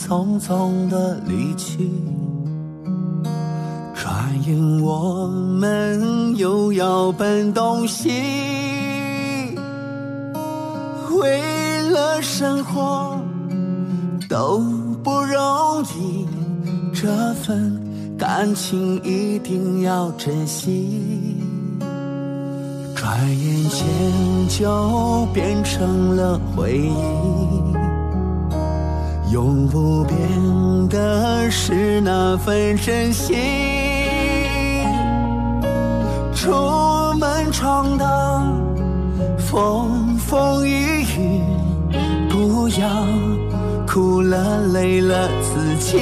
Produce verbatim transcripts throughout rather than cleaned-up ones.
匆匆的离去，转眼我们又要奔东西。为了生活都不容易，这份感情一定要珍惜。转眼间就变成了回忆，永不变的是那份真心。出门闯荡风风雨雨，不要哭了累了自己。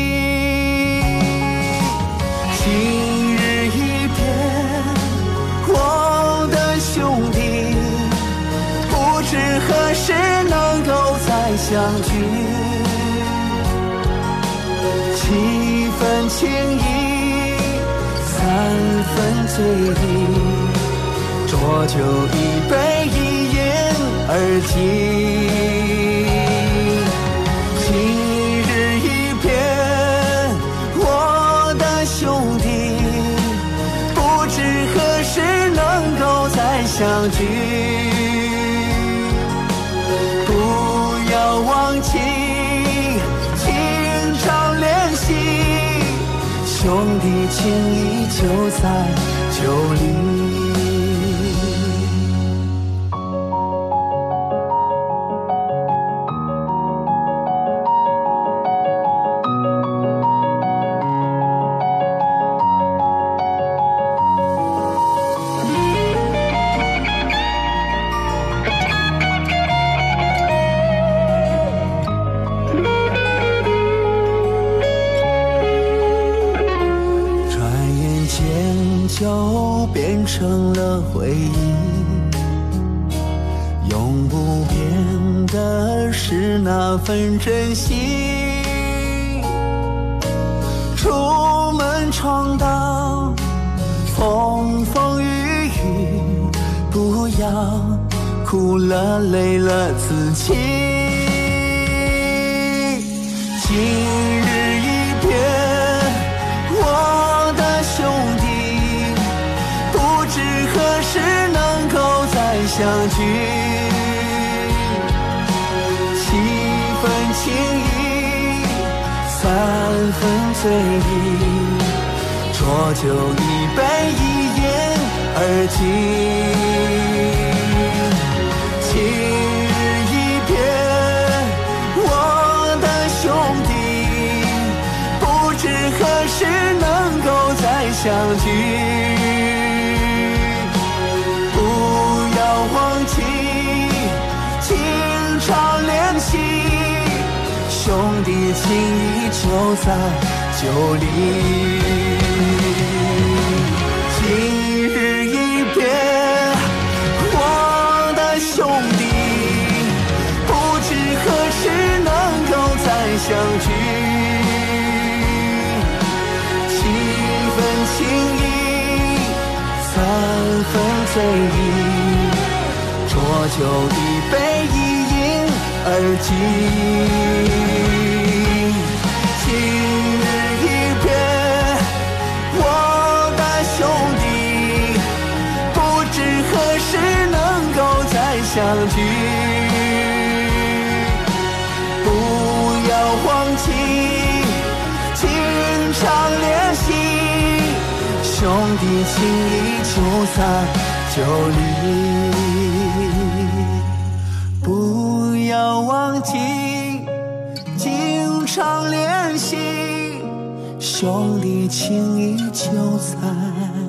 今日一别，我的兄弟，不知何时能够再相聚。七分情谊，三分醉意，浊酒一杯，一饮而尽。今日一别，我的兄弟，不知何时能够再相聚。不要忘记经常联系，兄弟情谊就在酒里。就变成了回忆，永不变的是那份真心。出门闯荡风风雨雨，不要哭了累了自己。今日一别，我的兄弟，何时能够再相聚？七分情谊，三分醉意，浊酒一杯，一饮而尽。今日一别，我的兄弟，不知何时能够再相聚。忘记经常联系，兄弟情谊就在酒里。今日一别，我的兄弟，不知何时能够再相聚。七分情谊，三分醉意，浊酒一杯，一饮而尽。今日一别，我的兄弟，不知何时能够再相聚。不要忘记经常联系，兄弟情谊就在酒里。不要忘记经常联系，兄弟情谊就在